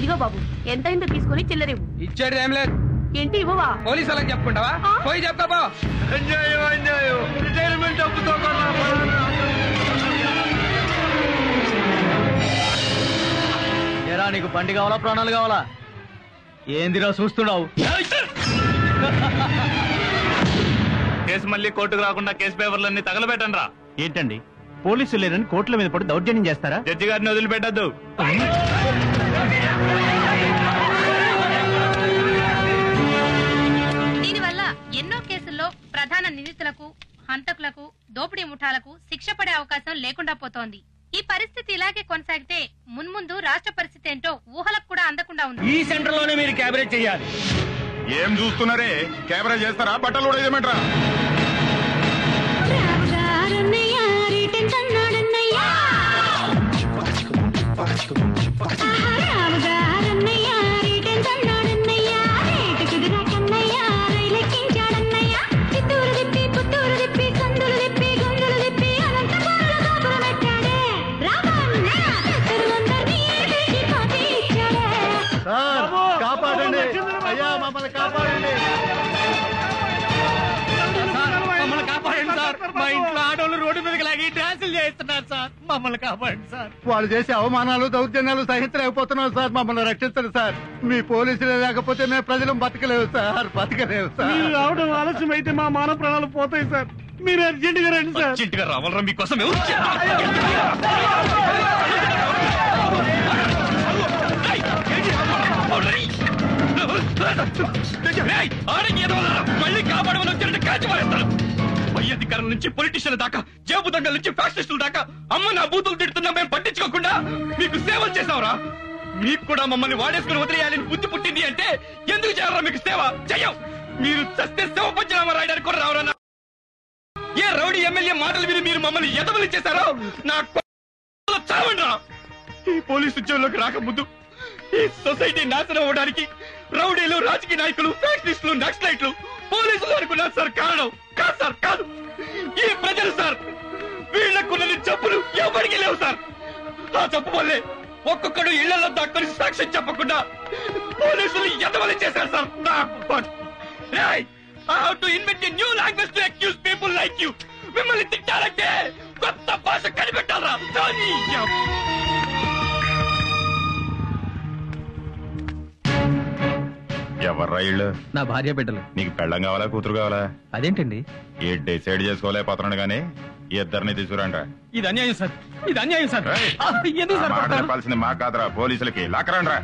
ఇదిగో బాబు, ఎంతైందో తీసుకుని చిల్లరేవు. ఇచ్చేది ఏం లేదు. ఏంటి ఇవ్వవా? పోలీసు వాళ్ళకి చెప్పుకుంటావా? పోయి చెప్తా. రిటైర్మెంట్ డబ్బుతో ఏరా నీకు బండి కావాలా ప్రాణాలు కావాలా? ఏందిరా చూస్తున్నావు? కేసు మళ్ళీ కోర్టుకు రాకుండా కేసు పేపర్లన్నీ తగలబెట్టండి రా. ఏంటండి పోలీసులు లేరని కోర్టుల మీద పడి దౌర్జన్యం చేస్తారా? జడ్జి గారిని వదిలిపెట్టద్దు. దీనివల్ల ఎన్నో కేసుల్లో ప్రధాన నిందితులకు, హంతకులకు, దోపిడీ ముఠాలకు శిక్ష పడే అవకాశం లేకుండా పోతోంది. ఈ పరిస్థితి ఇలాగే కొనసాగితే మున్ముందు రాష్ట్ర పరిస్థితి ఏంటో ఊహలకు కూడా అందకుండా ఉంది. ఈ సెంటర్ లోనే మీరు క్యాబరేజ్ చేయాలి. ఏం చూస్తున్నారే? కెమెరా చేస్తారా? బట్టలు కూడా ఏమంటారా? కాపాడండి అయ్యా, మమ్మల్ని కాపాడండి. మమ్మల్ని కాపాడండి సార్. మా ఇంట్లో ఆడోళ్ళు రోడ్డు మీదకి లాగి డాన్సులు చేస్తున్నారు సార్. మమ్మల్ని కాపాడండి సార్. వాళ్ళు చేసే అవమానాలు, దౌర్జన్యాలు సహించలేకపోతున్నాం సార్. మమ్మల్ని రక్షించండి సార్. మీ పోలీసులు లేకపోతే మేము ప్రజలు బతకలేవు సార్. బతకలేవు సార్. మీరు రావడం ఆలస్యం అయితే మా మానవ ప్రాణాలు పోతాయి సార్. మీరు అర్జెంట్ గా రండి సార్. అర్జెంట్ గా రావాలరా మీకోసం. మళ్ళీ కాపాడమని వచ్చినట్టు కాల్చి మారేస్తారు. పై అధికారుల నుంచి పొలిటీషియన్ల దాకా, జేబు దొంగల నుంచి ఫ్యాక్షనిస్టుల దాకా అమ్మ నా బూతులు తిడుతున్నా మేము పట్టించుకోకుండా మీకు సేవలు చేసావురా. మీకు కూడా మమ్మల్ని వాడేసుకుని వదిలేయాలని బుద్ధి పుట్టింది అంటే ఎందుకు చేయాలరా మీకు సేవ? చెయ్యం. మీరు చస్తే సేవ పంచనామా రాయడానికి కూడా రావరా? ఏ రౌడీ ఎమ్మెల్యే మాటలు విని మీరు మమ్మల్ని ఎదవలు చేశారో నా చావండి రా. ఈ పోలీసు ఉద్యోగంలోకి రాకముందు ఈ సొసైటీ నాశనం అవడానికి రౌడీలు, రాజకీయ నాయకులు, ఫ్యాక్షనిస్టులు, నక్సలైట్లు, పోలీసులు అనుకున్నారు సార్. కారణం కాదు సార్, కాదు. ఈ ప్రజలు సార్. వీళ్లకున్న జబ్బులు ఎవరికి లేవు సార్. ఆ జబ్బు వల్లే ఒక్కొక్కడు ఇళ్లలో దాక్కుని సాక్ష్యం చెప్పకుండా పోలీసులు ఎదవలు చేశారు sir. I have to invent a new language to accuse people like you. మిమ్మల్ని తిట్టాలంటే కొత్త భాష కనిపెట్టాలరా. ఎవర్రా ఇళ్ళు? నా భార్య బిడ్డలు. నీకు పెళ్ళం కావాలా, కూతురు కావాలా? అదేంటండి ఏ డిసైడ్ చేసుకోలేకపోతున్నాడు గానీ ఇద్దరిని తీసుకురండి. ఇది అన్యాయం సార్. ఇది అన్యాయం సార్. ఎందుకు సార్ మాట చెప్పాల్సింది మా కాదురా, పోలీసులకి. లాక్కరండి రా.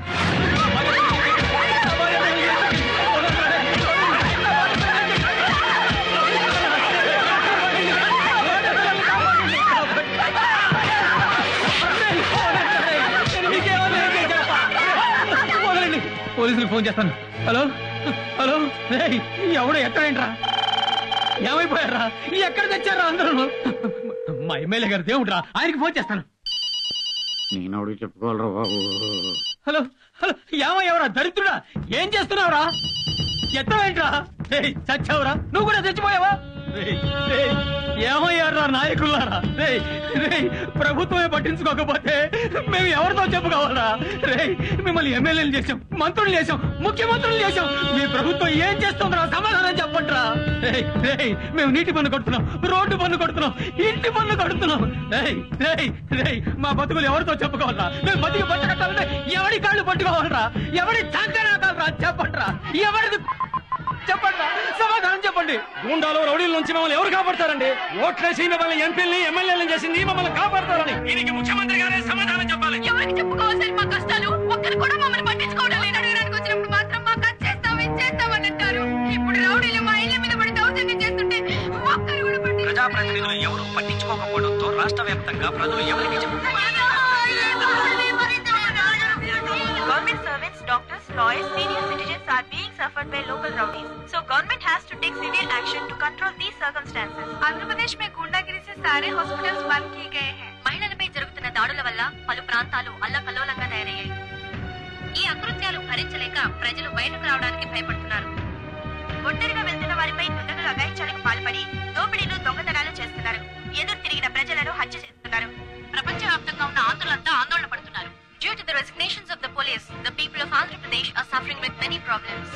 పోలీసులకు ఫోన్ చేస్తాను. హలో హలో, ఎవడో ఎక్కడేంట్రా? ఏమైపోయారా? ఎక్కడ తెచ్చారా అందరూ? మా ఎమ్మెల్యే గారు దేవుడ్రా, ఆయనకి ఫోన్ చేస్తాను. నేను చెప్పుకోవాలరా బాబు. హలో హలో, ఏమయ్యవరా దరిద్రుడా? ఏం చేస్తున్నావురా? ఎత్తవేంట్రా? చచ్చావురా? నువ్వు కూడా చచ్చిపోయావా? ఏమయ్యారా నాయకులారా? ప్రభుత్వమే పట్టించుకోకపోతే మేము ఎవరితో చెప్పుకోవాలరా? మిమ్మల్ని ఎమ్మెల్యేలు చేసాం, మంత్రులు చేసాం, ముఖ్యమంత్రులు చేసాం. మీ ప్రభుత్వం ఏం చేస్తుందిరా? సమాధానం చెప్పండిరా. మేము నీటి పన్ను కడుతున్నాం, రోడ్డు పన్ను కడుతున్నాం, ఇంటి పన్ను కడుతున్నాం. మా బతుకులు ఎవరితో చెప్పుకోవాలరా? మేము బతికి బట్ట కట్టాలంటే ఎవరి కాళ్ళు పట్టుకోవాలరా? ఎవరి చంకరాకాలరా? చెప్పండిరా. ఎవరిది చెప్పండి, సమాధానం చెప్పండి. గూండాలు, రౌడీల నుంచి మమ్మల్ని ఎవరు కాపాడతారండి? ఓట్లేసి మిమ్మల్ని ఎంపీలని, ఎమ్మెల్యేలను చేసింది మమ్మల్ని కాపాడతారని దీనికి ముఖ్యమంత్రి గారే సమాధానం చెప్పాలి. ఎవరికి చెప్పుకోవాలి మా కష్టాలు? ఒక్కరు కూడా మమ్మల్ని పట్టించుకోవడం లేదు. అడగడానికి వచ్చినప్పుడు మాత్రం మాకు అది చేస్తాం, ఇది చేస్తామని అంటారు. ఇప్పుడు రౌడీలు మా ఇళ్ల మీద పడి దౌర్జన్యం చేస్తుంటే ఒక్కరు కూడా ప్రజాప్రతినిధులు ఎవరు పట్టించుకోకపోవడంతో రాష్ట్ర వ్యాప్తంగా ప్రజలు ఎవరికి చెప్పుకోవాలి? Government servants, doctors, lawyers, senior citizens are being suffered by local rowdies. So government has to take severe action to control these circumstances. Andhra Pradesh में गुंडागिरी से सारे हॉस्पिटल्स बंद किए गए हैं. మహిళలపై జరుగుతున్న దాడుల వల్ల పలు ప్రాంతాలు అల్లకల్లోలంగా తయారయ్యాయి. ఈ అకృత్యాలు భరించలేక ప్రజలు బయటకు రావడానికి భయపడుతున్నారు. ఒంటరిగా వెళ్తున్న వారిపై దుండగులు అఘాయిత్యాలకు పాల్పడి దోపిడీలు, దొంగతనాలు చేస్తున్నారు. ఎదురు తిరిగిన ప్రజలను హత్య చేస్తున్నారు. ప్రపంచవ్యాప్తంగా ఉన్న ఆంధ్రులంతా ఆందోళన పడుతున్నారు. Due to the resignations of the police, the people suffering with many problems.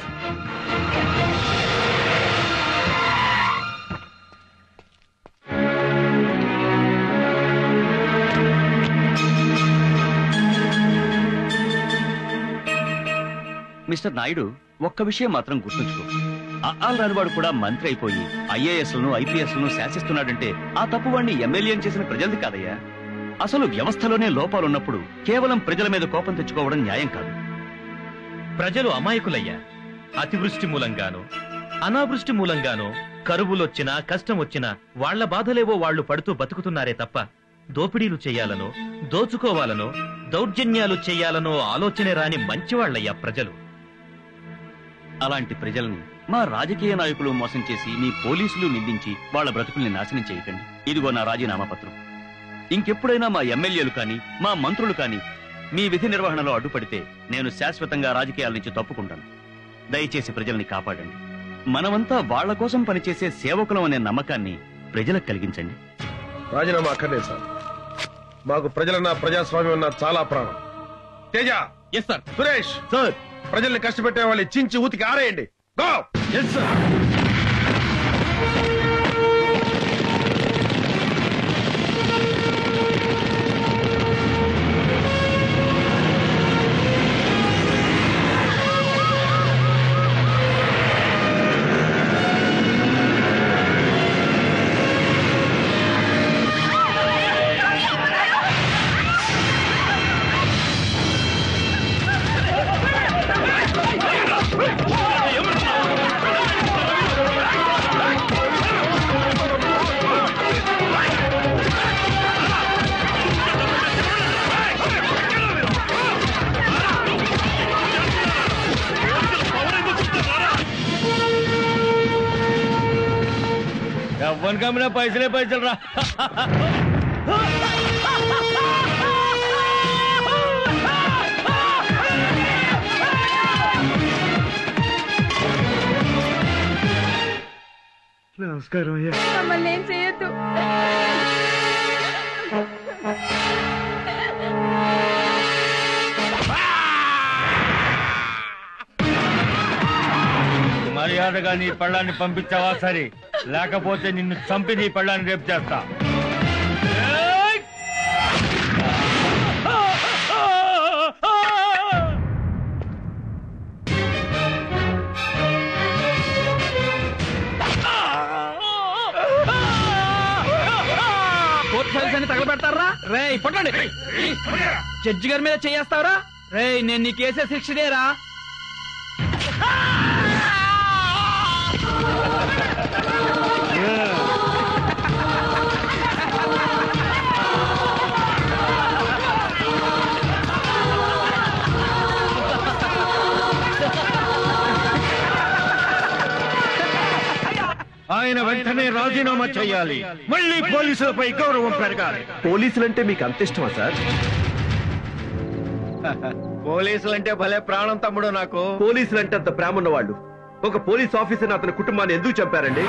Mister Naidu, ఒక్క విషయం మాత్రం గుర్తుంచుకో. అఆల్ రానివాడు కూడా మంత్రి అయిపోయి ఐఏఎస్లను ఐపీఎస్లను శాసిస్తున్నాడంటే ఆ తప్పు వాడిని ఎమ్మెల్యే చేసిన ప్రజలది కాదయ్యా. అసలు వ్యవస్థలోనే లోపాలున్నప్పుడు కేవలం ప్రజల మీద కోపం తెచ్చుకోవడం న్యాయం కాదు. ప్రజలు అమాయకులయ్యా. అతివృష్టి మూలంగానో అనావృష్టి మూలంగానో కరువులొచ్చినా కష్టం వచ్చినా వాళ్ల బాధలేవో వాళ్లు పడుతూ బతుకుతున్నారే తప్ప దోపిడీలు చెయ్యాలనో దోచుకోవాలనో దౌర్జన్యాలు చెయ్యాలనో ఆలోచనే రాని మంచివాళ్లయ్యా ప్రజలు. అలాంటి ప్రజల్ని మా రాజకీయ నాయకులు మోసం చేసి మీ పోలీసులు నిందించి వాళ్ల బ్రతుకుల్ని నాశనం చేయకండి. ఇదిగో నా రాజీనామా పత్రం. ఇంకెప్పుడైనా మా ఎమ్మెల్యేలు కాని మా మంత్రులు కాని మీ విధి నిర్వహణలో అడ్డుపడితే నేను శాశ్వతంగా రాజకీయాల నుంచి తప్పుకుంటాను. దయచేసి ప్రజల్ని కాపాడండి. మనమంతా వాళ్ల కోసం పనిచేసే సేవకులం అనే నమ్మకాన్ని ప్రజలకు కలిగించండి. రాజీనామా అక్కర్లేదు సార్. మాకు ప్రజలన్నా ప్రజాస్వామ్యం అన్నా చాలా ప్రాణం. Teja, yes sir. Suresh sir, ప్రజల్ని కష్టపెట్టే వాళ్ళు చించి ఊతికి ఆరేయండి. గో. Yes sir. ఎవ్వని కమ్మినా పైసలే పైసలు రా. నమస్కారం అయ్యా. మమ్మల్ని ఏం చేయొద్దు. మర్యాదగా నీ పళ్ళాన్ని పంపించావా సరే, లేకపోతే నిన్ను చంపి నీ పళ్ళాన్ని రేపు చేస్తా. తగలబెడతారా రే? పట్టండి. జడ్జి గారి మీద చేస్తావరా రే? నేను నీ కేసే శిక్షదేరా. ఆయన వెంటనే రాజీనామా చేయాలి. మళ్ళీ పోలీసులపై గౌరవం పెరగాలి. పోలీసులంటే మీకు అంత ఇష్టమా సార్? పోలీసులంటే భలే ప్రాణం తమ్ముడు నాకు. పోలీసులంటే అంత ప్రేమ ఉన్నవాళ్ళు ఒక పోలీస్ ఆఫీసర్ అతని కుటుంబాన్ని ఎందుకు చంపారండి?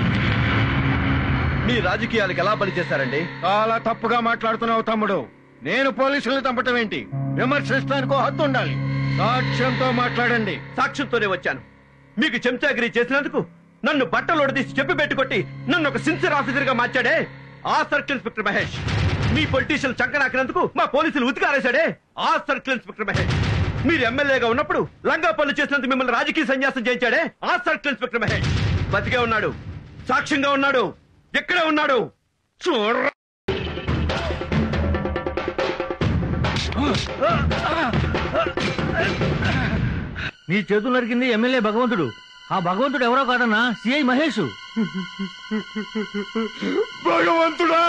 మీ రాజకీయాలకు ఎలా బలి చేశారండి? చాలా తప్పుగా మాట్లాడుతున్నావు తమ్ముడు. నేను పోలీసుల్ని చంపటం ఏంటి? విమర్శించడానికి హద్దు ఉండాలి. సాక్ష్యంతో మాట్లాడండి. సాక్ష్యంతోనే వచ్చాను. మీకు చెంచాగిరి చేసినందుకు నన్ను బట్టలోడు తీసి చెప్పి పెట్టుకొట్టి నన్ను ఒక సిన్సియర్ ఆఫీసర్ గా మార్చాడే ఆ సర్కిల్ ఇన్స్పెక్టర్ మహేష్. మీ పొలిటీషియన్ చంకనాకినందుకు మా పోలీసులు ఉతికారేశాడే ఆ సర్కిల్ ఇన్స్పెక్టర్ మహేష్. మీరు ఎమ్మెల్యేగా ఉన్నప్పుడు లంగా పనులు చేసినందుకు మిమ్మల్ని రాజకీయ సన్యాసం చేయించాడే ఆ సర్కిల్ ఇన్స్పెక్టర్ మహేష్. బతికే ఉన్నాడు, సాక్ష్యంగా ఉన్నాడు, ఎక్కడే ఉన్నాడు చూడ. నీ చేతులు నరికింది ఎమ్మెల్యే భగవంతుడు. ఆ భగవంతుడు ఎవరో కాదన్నా, సిఐ మహేష్. భగవంతుడా!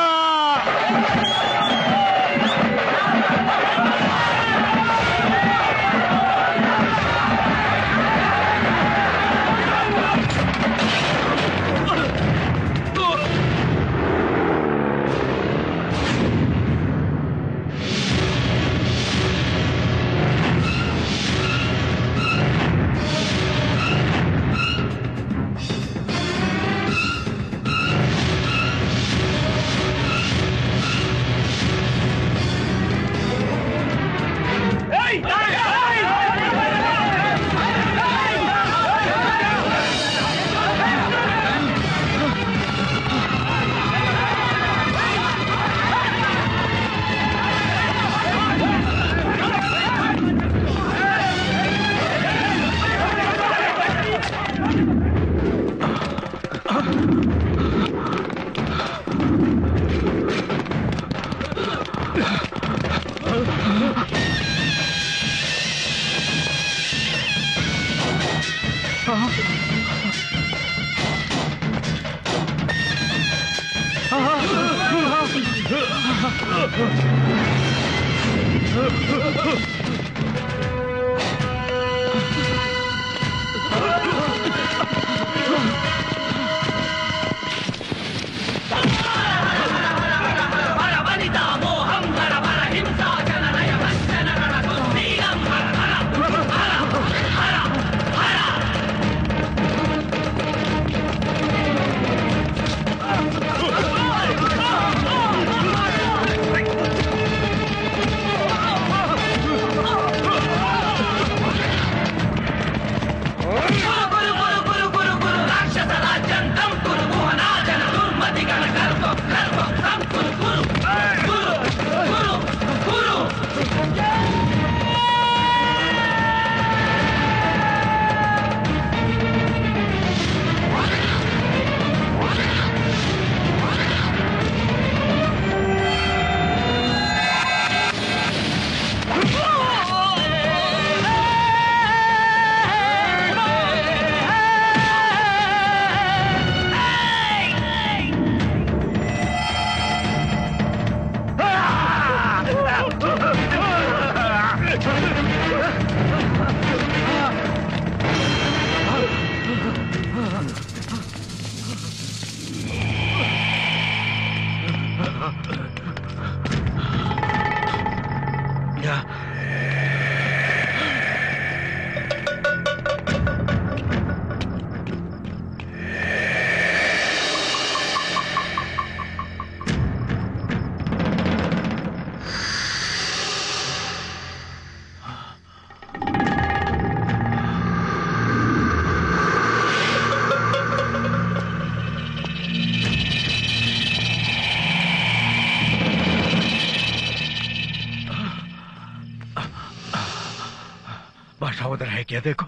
बादशाह उधर है क्या देखो।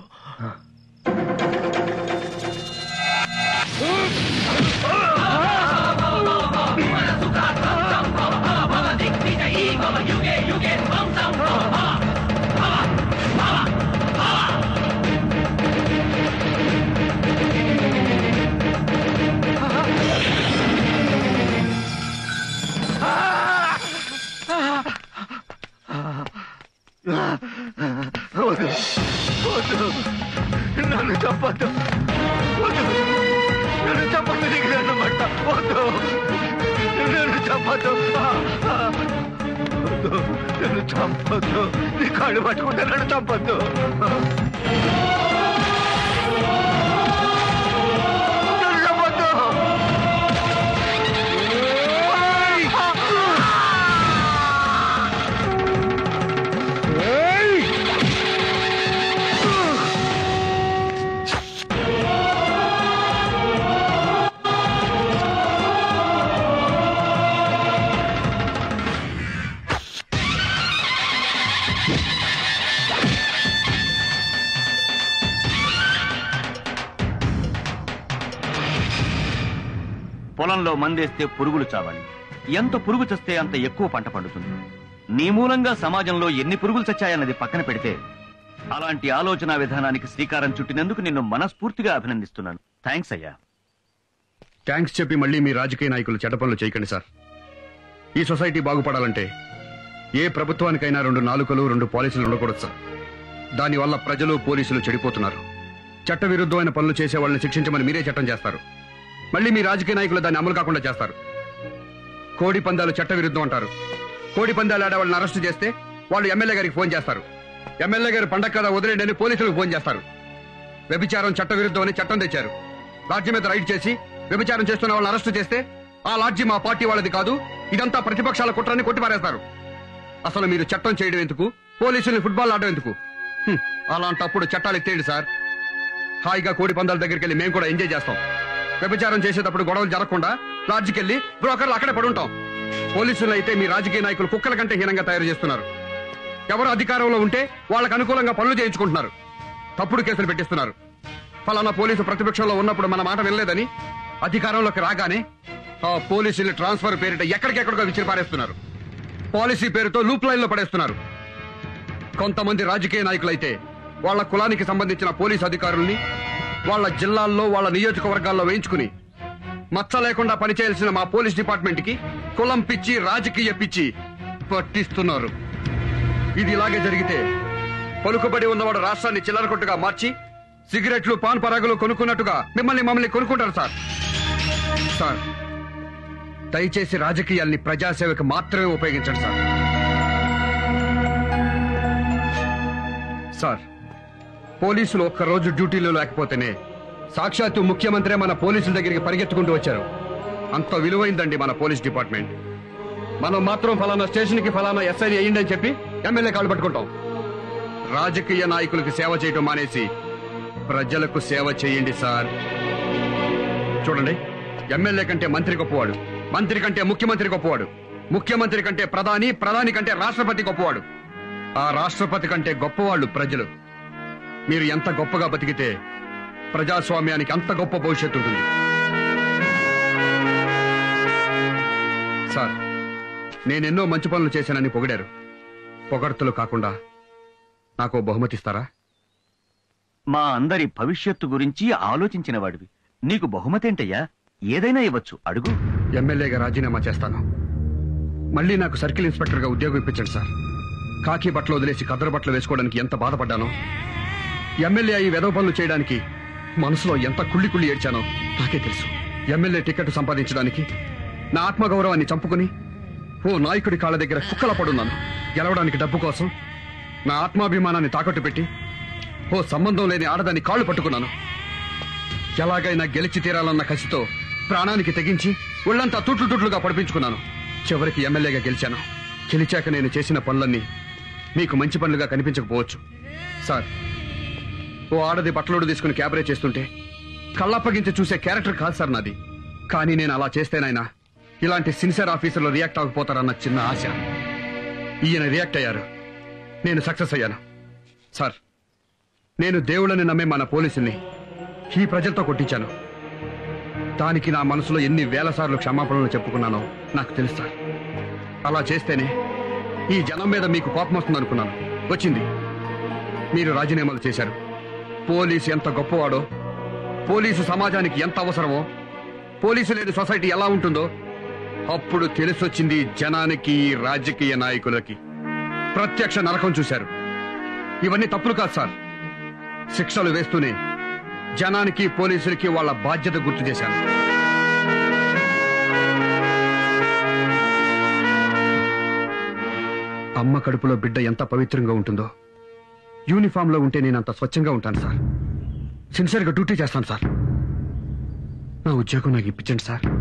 నన్ను చంపద్దు, నన్ను చంపద్దు, నీకు నన్ను మట్ట వద్దు, నన్ను చంపద్దు, నన్ను చంపద్దు, నీ కాళ్ళు పట్టుకుంటే నన్ను చంపద్దు, నన్ను చంపద్దు. పొలంలో మందేస్తే పురుగులు చావాలి, ఎంత పురుగు చస్తే అంత ఎక్కువ పంట పండుతుంది. నీ మూలంగా సమాజంలో ఎన్ని పురుగులు చచ్చాయన్నది పక్కన పెడితే అలాంటి ఆలోచన విధానానికి శ్రీకారం చుట్టినందుకు నిన్ను మనస్ఫూర్తిగా అభినందిస్తున్నాను. థ్యాంక్స్ అయ్యా. థ్యాంక్స్ చెప్పి మళ్ళీ మీ రాజకీయ నాయకులు చెడ్డ పనులు చేయకండి సార్. ఈ సొసైటీ బాగుపడాలంటే ఏ ప్రభుత్వానికైనా 2 నాలుకలు 2 పాలసీలు ఉండకూడదు సార్. దానివల్ల ప్రజలు పోలీసులు చెడిపోతున్నారు. చట్ట విరుద్ధమైన పనులు చేసే వాళ్ళని శిక్షించమని మీరే చట్టం చేస్తారు, మళ్ళీ మీ రాజకీయ నాయకులు దాన్ని అమలు కాకుండా చేస్తారు. కోడి పందాలు చట్ట విరుద్ధం అంటారు. కోడి పందాలు ఆడే వాళ్ళని అరెస్ట్ చేస్తే వాళ్ళు ఎమ్మెల్యే గారికి ఫోన్ చేస్తారు. ఎమ్మెల్యే గారు పండగ కదా వదిలేండి అని పోలీసులకు ఫోన్ చేస్తారు. వ్యభిచారం చట్ట విరుద్ధం అని చట్టం తెచ్చారు. లాడ్జి మీద రైడ్ చేసి వ్యభిచారం చేస్తున్న వాళ్ళని అరెస్ట్ చేస్తే ఆ లాడ్జి మా పార్టీ వాళ్ళది కాదు, ఇదంతా ప్రతిపక్షాల కుట్రని కొట్టిపారేస్తారు. అసలు మీరు చట్టం చేయడం ఎందుకు, పోలీసుల్ని ఫుట్బాల్ ఆడడం ఎందుకు? అలాంటప్పుడు చట్టాలు ఎత్తేయండి సార్. హాయిగా కోడి పందాల దగ్గరికి వెళ్ళి మేము కూడా ఎంజాయ్ చేస్తాం. వ్యభిచారం చేసేటప్పుడు గొడవలు జరగకుండా లాడ్జికి వెళ్ళి బ్రోకర్లు అక్కడే పడుంటాం. పోలీసులు అయితే మీ రాజకీయ నాయకులు కుక్కల కంటే హీనంగా తయారు చేస్తున్నారు. ఎవరు అధికారంలో ఉంటే వాళ్ళకు అనుకూలంగా పనులు చేయించుకుంటున్నారు, తప్పుడు కేసులు పెట్టిస్తున్నారు. ఫలానా పోలీసు ప్రతిపక్షంలో ఉన్నప్పుడు మన మాట వినలేదని అధికారంలోకి రాగానే ఆ పోలీసులు ట్రాన్స్ఫర్ పేరిట ఎక్కడికెక్కడికో విసిరి పారేస్తున్నారు. పాలసీ పేరుతో లూప్ లైన్ లో పడేస్తున్నారు. కొంతమంది రాజకీయ నాయకులైతే వాళ్ళ కులానికి సంబంధించిన పోలీసు అధికారుల్ని వాళ్ళ జిల్లాల్లో వాళ్ళ నియోజకవర్గాల్లో వేయించుకుని మచ్చ లేకుండా పనిచేయాల్సిన మా పోలీస్ డిపార్ట్మెంట్ కి కులం పిచ్చి రాజకీయ పిచ్చి పట్టిస్తున్నారు. ఇది ఇలాగే జరిగితే పలుకుబడి ఉన్నవాడు రాష్ట్రాన్ని చిల్లర కొట్టుగా మార్చి సిగరెట్లు పాన్ పరాగులు కొనుక్కున్నట్టుగా మమ్మల్ని కొనుక్కుంటారు సార్. సార్, దయచేసి రాజకీయాల్ని ప్రజాసేవకు మాత్రమే ఉపయోగించండి సార్. సార్, పోలీసులు ఒక్కరోజు డ్యూటీలో లేకపోతేనే సాక్షాత్తు ముఖ్యమంత్రి మన పోలీసుల దగ్గరికి పరిగెత్తుకుంటూ వచ్చారు. అంత విలువైందండి మన పోలీస్ డిపార్ట్మెంట్. మనం మాత్రం ఫలానా స్టేషన్కి ఫలానా ఎస్ఐని అయ్యిందని చెప్పి ఎమ్మెల్యే కాళ్ళు పట్టుకుంటాం. రాజకీయ నాయకులకు సేవ చేయటం మానేసి ప్రజలకు సేవ చేయండి సార్. చూడండి, ఎమ్మెల్యే కంటే మంత్రి గొప్పవాడు, మంత్రి కంటే ముఖ్యమంత్రి గొప్పవాడు, ముఖ్యమంత్రి కంటే ప్రధాని కంటే రాష్ట్రపతి గొప్పవాడు, ఆ రాష్ట్రపతి కంటే గొప్పవాళ్ళు ప్రజలు. మీరు ఎంత గొప్పగా బతికితే ప్రజాస్వామ్యానికి అంత గొప్ప భవిష్యత్తు ఉంటుంది. సార్, నేనెన్నో మంచి పనులు చేశానని పొగిడారు. పొగడ్తలు కాకుండా నాకు బహుమతి ఇస్తారా? మా అందరి భవిష్యత్తు గురించి ఆలోచించిన వాడివి, నీకు బహుమతేంటయ్యా? ఏదైనా ఇవ్వచ్చు, అడుగు. ఎమ్మెల్యేగా రాజీనామా చేస్తాను. మళ్ళీ నాకు సర్కిల్ ఇన్స్పెక్టర్ గా ఉద్యోగం ఇప్పించండి సార్. కాకి బట్టలు వదిలేసి కద్దరు బట్టలు వేసుకోవడానికి ఎంత బాధపడ్డానో, ఎమ్మెల్యే అయి వెధవ పనులు చేయడానికి మనసులో ఎంత కుళ్ళి ఏడ్చానో నాకే తెలుసు. ఎమ్మెల్యే టికెట్ సంపాదించడానికి నా ఆత్మగౌరవాన్ని చంపుకుని ఓ నాయకుడి కాళ్ళ దగ్గర కుక్కల పడున్నాను. గెలవడానికి డబ్బు కోసం నా ఆత్మాభిమానాన్ని తాకట్టు పెట్టి ఓ సంబంధం లేని ఆడదాన్ని కాళ్ళు పట్టుకున్నాను. ఎలాగైనా గెలిచి తీరాలన్న కసితో ప్రాణానికి తెగించి ఒళ్ళంతా తుట్లుగా పడిపించుకున్నాను. చివరికి ఎమ్మెల్యేగా గెలిచాను. గెలిచాక నేను చేసిన పనులన్నీ మీకు మంచి పనులుగా కనిపించకపోవచ్చు సార్. ఓ ఆడది బట్టలోడు తీసుకుని క్యాబరే చేస్తుంటే కళ్ళప్పగించి చూసే క్యారెక్టర్ కాదు సార్ నాది. కానీ నేను అలా చేస్తేనైనా ఇలాంటి సిన్సియర్ ఆఫీసర్లు రియాక్ట్ అవ్వకపోతారన్న చిన్న ఆశ. ఈయన రియాక్ట్ అయ్యారు, నేను సక్సెస్ అయ్యాను. సార్, నేను దేవుళ్ళని నమ్మే మన పోలీసుల్ని ఈ ప్రజలతో కొట్టించాను. దానికి నా మనసులో ఎన్ని వేల సార్లు క్షమాపణలు చెప్పుకున్నానో నాకు తెలుసు సార్. అలా చేస్తేనే ఈ జనం మీద మీకు కోపం వస్తుందనుకున్నాను, వచ్చింది. మీరు రాజీనామాలు చేశారు. పోలీసు ఎంత గొప్పవాడో, పోలీసు సమాజానికి ఎంత అవసరమో, పోలీసు లేని సొసైటీ ఎలా ఉంటుందో అప్పుడు తెలిసొచ్చింది జనానికి, రాజకీయ నాయకులకి. ప్రత్యక్ష నరకం చూశారు. ఇవన్నీ తప్పులు కాదు సార్. శిక్షలు వేస్తూనే జనానికి, పోలీసులకి వాళ్ళ బాధ్యత గుర్తు చేశాను. అమ్మ కడుపులో బిడ్డ ఎంత పవిత్రంగా ఉంటుందో యూనిఫామ్ లో ఉంటే నేనంత స్వచ్ఛంగా ఉంటాను సార్. సిన్సియర్గా డ్యూటీ చేస్తాను సార్. నా ఉద్యోగం నాకు ఇప్పించండి సార్.